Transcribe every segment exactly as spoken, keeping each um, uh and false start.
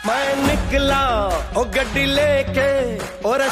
मैं निकला ओ गड्डी लेके और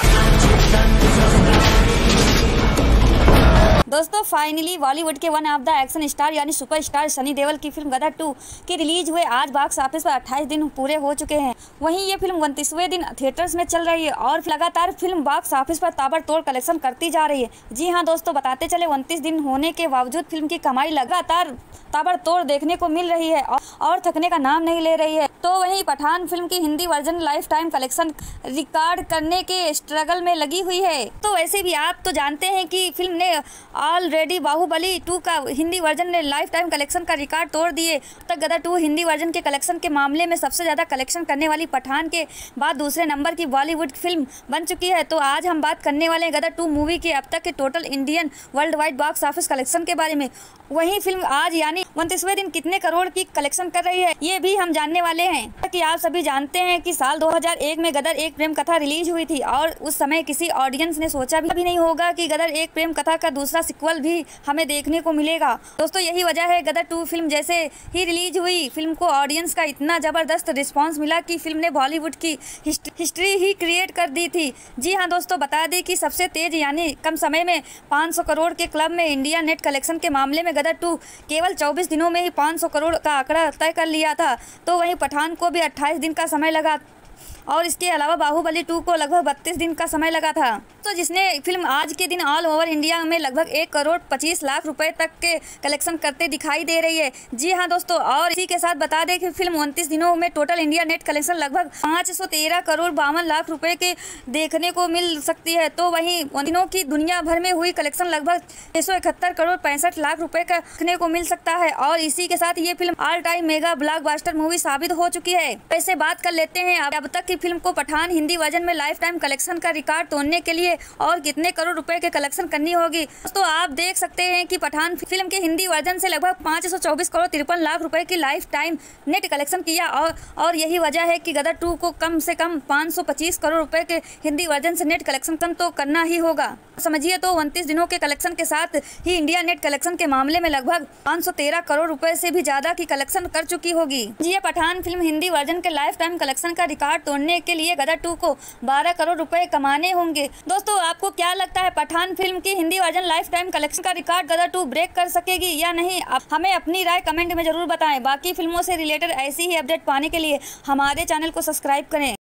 दोस्तों फाइनली बॉलीवुड के one of the action star यानी सुपरस्टार सनी देओल की फिल्म गदर टू की रिलीज हुए आज बॉक्स ऑफिस पर अट्ठाईस दिन पूरे हो चुके हैं। वहीं ये फिल्म उनतीसवें दिन थिएटर्स में चल रही है और लगातार फिल्म बॉक्स ऑफिस पर ताबड़तोड़ कलेक्शन करती जा रही है। जी हां दोस्तों, बताते चले उनतीस दिन होने के बावजूद फिल्म की कमाई लगातार ताबड़तोड़ देखने को मिल रही है और थकने का नाम नहीं ले रही है। तो वहीं पठान फिल्म की Hindi version lifetime collection record करने के स्ट्रगल में लगी हुई है। तो वैसे भी आप तो जानते हैं कि फिल्म ने ऑलरेडी बाहुबली टू का हिंदी वर्जन ने लाइफ टाइम कलेक्शन का रिकॉर्ड तोड़ दिए। तक गदर टू हिंदी वर्जन के कलेक्शन के मामले में सबसे ज़्यादा कलेक्शन करने वाली पठान के बाद दूसरे नंबर की बॉलीवुड फिल्म बन चुकी है। तो आज हम बात करने वाले हैं गदर टू मूवी के अब तक के total Indian worldwide box office collection के बारे में। वहीं फिल्म आज यानी उनतीसवें दिन कितने करोड़ की कलेक्शन कर रही है ये भी हम जानने वाले हैं। कि आप सभी जानते हैं कि साल दो हज़ार एक में गदर एक प्रेम कथा रिलीज हुई थी और उस समय किसी ऑडियंस ने सोचा भी नहीं होगा कि गदर एक प्रेम कथा का दूसरा सिक्वल भी हमें देखने को मिलेगा। दोस्तों यही वजह है गदर टू फिल्म जैसे ही रिलीज हुई फिल्म को ऑडियंस का इतना जबरदस्त रिस्पांस मिला कि फिल्म ने बॉलीवुड की हिस्ट्री ही क्रिएट कर दी थी। जी हाँ दोस्तों, बता दें कि सबसे तेज यानी कम समय में पाँच सौ करोड़ के क्लब में इंडिया नेट कलेक्शन के मामले में गदर टू केवल चौबीस दिनों में ही पाँच सौ करोड़ का आंकड़ा तय कर लिया था। तो वहीं पठान को भी अट्ठाईस दिन का समय लगा और इसके अलावा बाहुबली टू को लगभग बत्तीस दिन का समय लगा था। तो जिसने फिल्म आज के दिन ऑल ओवर इंडिया में लगभग एक करोड़ पच्चीस लाख रुपए तक के कलेक्शन करते दिखाई दे रही है। जी हाँ दोस्तों, और इसी के साथ बता दें कि फिल्म उनतीस दिनों में टोटल इंडिया नेट कलेक्शन लगभग पाँच सौ तेरह करोड़ बावन लाख रुपए के देखने को मिल सकती है। तो वहीं उन दिनों की दुनिया भर में हुई कलेक्शन लगभग छह सौ इकहत्तर करोड़ पैंसठ लाख रुपए का देखने को मिल सकता है और इसी के साथ ये फिल्म all time mega blockbuster movie साबित हो चुकी है। वैसे बात कर लेते हैं अब तक की फिल्म को पठान हिंदी वर्जन में लाइफ टाइम कलेक्शन का रिकॉर्ड तोड़ने के लिए और कितने करोड़ रुपए के कलेक्शन करनी होगी। तो आप देख सकते हैं कि पठान फिल्म के हिंदी वर्जन से लगभग पाँच सौ चौबीस करोड़ तिरपन लाख रुपए की लाइफ टाइम नेट कलेक्शन किया और और यही वजह है कि गदर टू को कम से कम पाँच सौ पच्चीस करोड़ रुपए के हिंदी वर्जन से नेट कलेक्शन तो करना ही होगा। समझिए तो उनतीस दिनों के कलेक्शन के साथ ही इंडिया नेट कलेक्शन के मामले में लगभग पाँच सौ तेरह करोड़ रुपए से भी ज्यादा की कलेक्शन कर चुकी होगी। जी पठान फिल्म हिंदी वर्जन के लाइफ टाइम कलेक्शन का रिकॉर्ड तोड़ने के लिए गदर टू को बारह करोड़ रुपए कमाने होंगे। दोस्तों आपको क्या लगता है, पठान फिल्म की Hindi version lifetime collection का रिकॉर्ड गदर टू ब्रेक कर सकेगी या नहीं? आप हमें अपनी राय कमेंट में जरूर बताएं। बाकी फिल्मों से रिलेटेड ऐसी ही अपडेट पाने के लिए हमारे चैनल को सब्सक्राइब करें।